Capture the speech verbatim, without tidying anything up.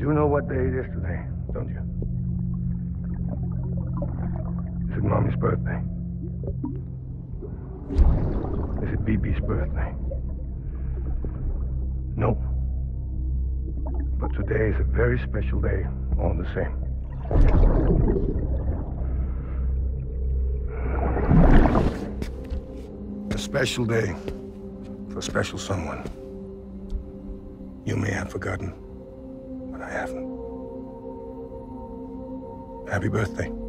You know what day it is today, don't you? Is it Mommy's birthday? Is it B B's birthday? No. But today is a very special day, all the same. A special day for a special someone. You may have forgotten, but I haven't. Happy birthday.